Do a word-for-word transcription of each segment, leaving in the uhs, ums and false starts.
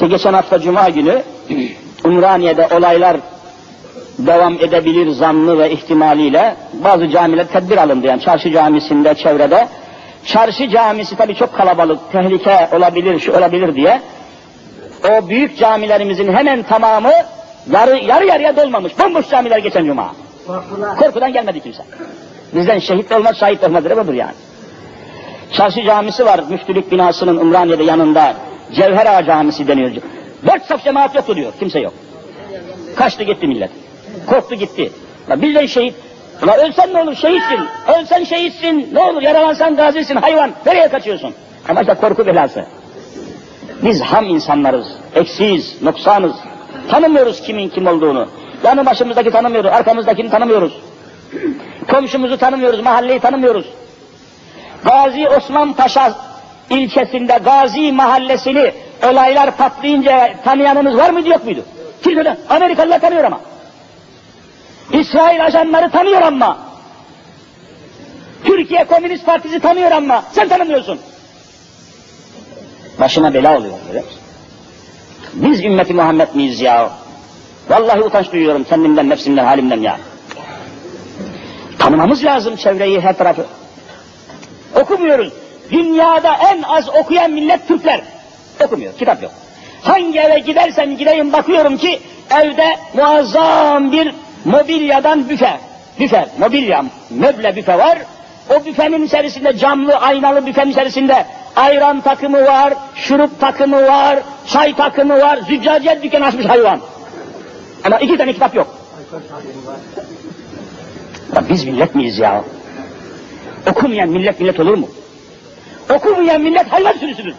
İşte geçen hafta Cuma günü Ümraniye'de olaylar devam edebilir zannı ve ihtimaliyle bazı camiler tedbir alındı. Yani çarşı camisinde, çevrede. Çarşı camisi tabii çok kalabalık, tehlike olabilir, şu olabilir diye. O büyük camilerimizin hemen tamamı yarı, yarı yarıya dolmamış. Bomboş camiler geçen Cuma. Korkudan, Korkudan gelmedi kimse. Bizden şehit olmaz, şahit olmadır, budur yani. Çarşı camisi var, müftülük binasının Ümraniye'de yanında. Cevher Ağa Camisi deniyor. Dört saf cemaat yoktu diyor, kimse yok. Kaçtı gitti millet. Korktu gitti. La bizden şehit, la ölsen ne olur, şehitsin. Ölsen şehitsin, ne olur, yaralansan gazisin, hayvan. Nereye kaçıyorsun? Ama işte korku belası. Biz ham insanlarız, eksiyiz, noksanız. Tanımıyoruz kimin kim olduğunu. Yanı başımızdaki tanımıyoruz, arkamızdakini tanımıyoruz. Komşumuzu tanımıyoruz, mahalleyi tanımıyoruz. Gazi Osman Paşa ilçesinde Gazi mahallesini olaylar patlayınca tanıyanınız var mıydı, yok muydu? Kimse, Amerikalılar tanıyor ama. İsrail ajanları tanıyor ama. Türkiye Komünist Partisi tanıyor ama sen tanımıyorsun. Başına bela oluyor. Öyle. Biz ümmeti Muhammed miyiz ya? Vallahi utanç duyuyorum kendimden, nefsimden, halimden ya. Tanımamız lazım çevreyi, her tarafı. Okumuyoruz. Dünyada en az okuyan millet Türkler. Okumuyor, kitap yok. Hangi eve gidersem gideyim bakıyorum ki evde muazzam bir mobilyadan büfe, büfe, mobilya, möble büfe var. O büfenin içerisinde, camlı, aynalı büfenin içerisinde ayran takımı var, şurup takımı var, çay takımı var, züccaciye dükkanı açmış hayvan. Ama iki tane kitap yok. Ya biz millet miyiz ya? Okumayan millet millet olur mu? Okumayan millet hayvan sürüsüdür.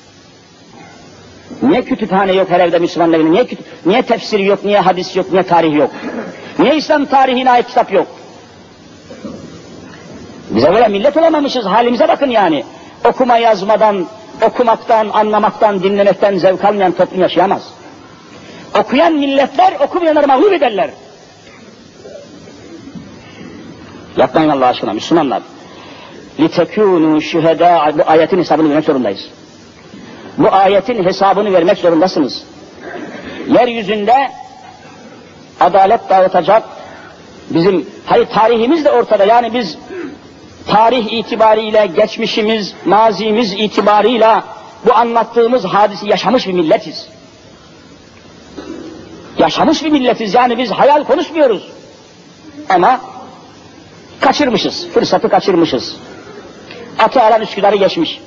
Niye kütüphane yok her evde Müslüman evinde? Niye, niye tefsir yok, niye hadis yok, niye tarih yok? Niye İslam tarihine ait kitap yok? Bize böyle millet olamamışız, halimize bakın yani. Okuma yazmadan, okumaktan, anlamaktan, dinlemekten zevk almayan toplum yaşayamaz. Okuyan milletler okumayanları mağlup ederler. Yapmayın Allah aşkına Müslümanlar. لِتَكُونُوا شُهَدَاءَ Bu ayetin hesabını vermek zorundayız. Bu ayetin hesabını vermek zorundasınız. Yeryüzünde adalet dağıtacak, bizim, hayır tarihimiz de ortada, yani biz tarih itibariyle, geçmişimiz, mazimiz itibarıyla bu anlattığımız hadisi yaşamış bir milletiz. Yaşamış bir milletiz, yani biz hayal konuşmuyoruz. Ama kaçırmışız, fırsatı kaçırmışız. Atı alan Üsküdar'ı geçmiş.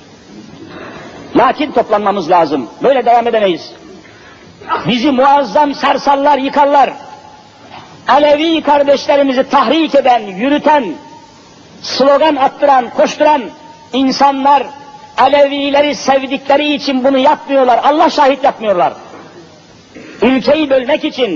Lakin toplanmamız lazım, böyle devam edemeyiz. Bizi muazzam sarsallar, yıkarlar. Alevi kardeşlerimizi tahrik eden, yürüten, slogan attıran, koşturan insanlar Alevileri sevdikleri için bunu yapmıyorlar. Allah şahit yapmıyorlar. Ülkeyi bölmek için,